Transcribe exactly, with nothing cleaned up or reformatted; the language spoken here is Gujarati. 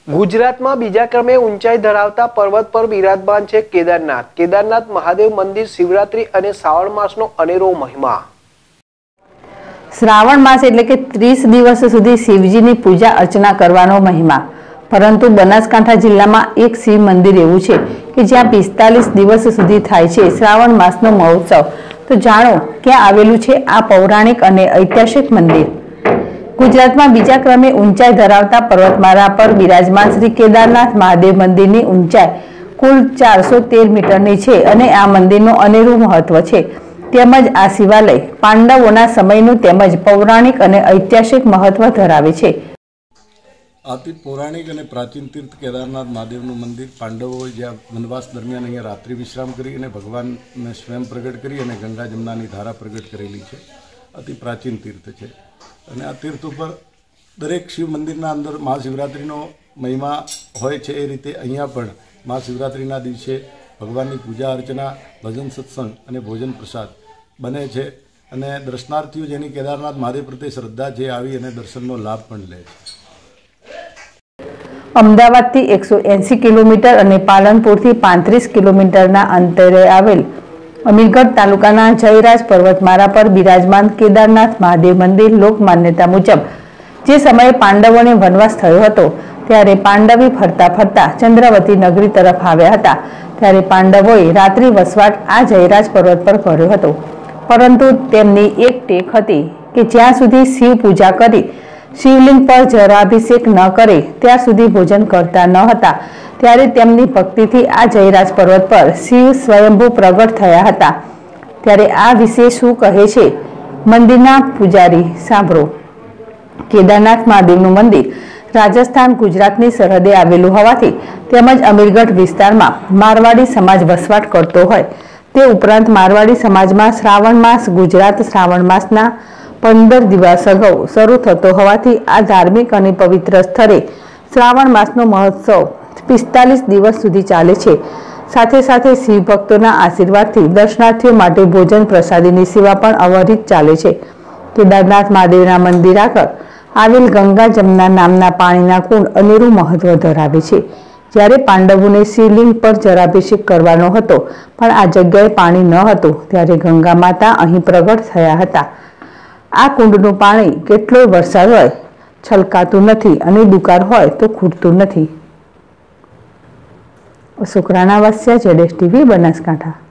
ગુજરાતમાં બીજા ક્રમે ઊંચાઈ ધરાવતા પર્વત પર બિરાજમાન છે કેદારનાથ। કેદારનાથ મહાદેવ મંદિર શિવરાત્રી અને શ્રાવણ માસનો અનેરો મહિમા। શ્રાવણ માસ એટલે કે ત્રીસ દિવસ સુધી શિવજીની પૂજા અર્ચના કરવાનો મહિમા। પરંતુ બનાસકાંઠા જિલ્લામાં એક શિવ મંદિર એવું છે કે જ્યાં પિસ્તાલીસ દિવસ સુધી થાય છે શ્રાવણ માસનો મહોત્સવ। તો જાણો ક્યાં આવેલું છે આ પૌરાણિક અને ઐતિહાસિક મંદિર। ગુજરાતમાં બીજા ક્રમે ઊંચાઈ ધરાવતા પર્વતમાળા પર બિરાજમાન શ્રી કેદારનાથ મહાદેવ મંદિરની ઊંચાઈ કુલ ચારસો તેર મીટરની છે અને આ મંદિરનું અનેરું મહત્વ છે। તેમજ આ શિવાલય પાંડવોના સમયનું તેમજ પૌરાણિક અને ઐતિહાસિક મહત્વ ધરાવે છે। અતિ પૌરાણિક અને પ્રાચીન તીર્થ કેદારનાથ મહાદેવનું મંદિર પાંડવોએ જ્યાં વનવાસ દરમિયાન અહીંયા રાત્રિ વિશ્રામ કરી અને ભગવાનને સ્વયં પ્રગટ કરી અને ગંગા જમનાની ધારા પ્રગટ કરેલી છે। અતિ પ્રાચીન તીર્થ છે અને આ તીર્થ ઉપર દરેક શિવ મંદિરના અંદર મહાશિવરાત્રિનો મહિમા હોય છે એ રીતે અહીંયા પણ મહાશિવરાત્રિના દિવસે ભગવાનની પૂજા અર્ચના, ભજન સત્સંગ અને ભોજન પ્રસાદ બને છે અને દર્શનાર્થીઓ જેની કેદારનાથ મહાદેવ પ્રત્યે શ્રદ્ધા છે આવી અને દર્શનનો લાભ પણ લે છે। અમદાવાદથી એકસો એંસી કિલોમીટર અને પાલનપુરથી પાંત્રીસ કિલોમીટરના અંતરે આવેલ અમીરગઢ તાલુકાના જયરાજ પર્વતમાળા પર બિરાજમાન કેદારનાથ મહાદેવ મંદિર લોક માન્યતા મુજબ જે સમયે પાંડવોને વનવાસ થયો હતો ત્યારે પાંડવી ફરતા ફરતા ચંદ્રવતી નગરી તરફ આવ્યા હતા ત્યારે પાંડવોએ રાત્રિ વસવાટ આ જયરાજ પર્વત પર કર્યો હતો। પરંતુ તેમની એક ટેક હતી કે જ્યાં સુધી શિવ પૂજા કરી શિવલિંગ પર જળાભિષેક ન કરે ત્યાં સુધી ભોજન કરતા ન હતા। ત્યારે તેમની ભક્તિથી આ જયરાજ પર્વત પર શિવ સ્વયંભૂ પ્રગટ થયા હતા। ત્યારે આ વિશે શું કહે છે મંદિરના પૂજારી સાંભળો। કેદારનાથ મહાદેવનું મંદિર રાજસ્થાન ગુજરાતની સરહદે આવેલું હોવાથી તેમજ અમીરગઢ વિસ્તારમાં મારવાડી સમાજ વસવાટ કરતો હોય તે ઉપરાંત મારવાડી સમાજમાં શ્રાવણ માસ ગુજરાત શ્રાવણ માસના પંદર દિવસ અગાઉ શરૂ થતો હોવાથી આ ધાર્મિક અને પવિત્ર સ્થળે શ્રાવણ માસનો મહોત્સવ પિસ્તાલીસ દિવસ સુધી ચાલે છે। સાથે સાથે શિવ ભક્તોના આશીર્વાદથી દર્શનાર્થીઓ માટે ભોજન પ્રસાદીની સેવા પણ અવિરત ચાલે છે। કેદારનાથ મહાદેવના મંદિર આગળ આવેલ ગંગા જમના નામના પાણીના કુંડ અનેરું મહત્વ ધરાવે છે। જ્યારે પાંડવોને શિવલિંગ પર જળાભિષેક કરવાનો હતો પણ આ જગ્યાએ પાણી ન હતું ત્યારે ગંગા માતા અહીં પ્રગટ થયા હતા। આ કુંડનું પાણી કેટલોય વરસાદ હોય છલકાતું નથી અને દુકાળ હોય તો ખૂટતું નથી। શુક્રાના વાસ્યા જેડેશ ટીવી બનાસકાંઠા।